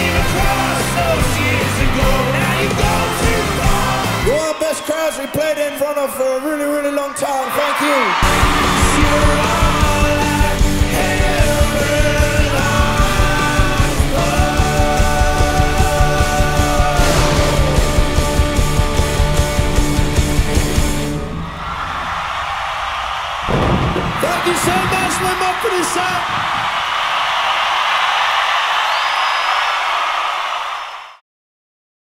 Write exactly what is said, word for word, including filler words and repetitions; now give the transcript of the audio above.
came across those years ago. Now you go too far. You're our best crowds we played in front of for a really, really long time. Thank you. You're all I ever longed for. Thank you so much, my Mumford Sons.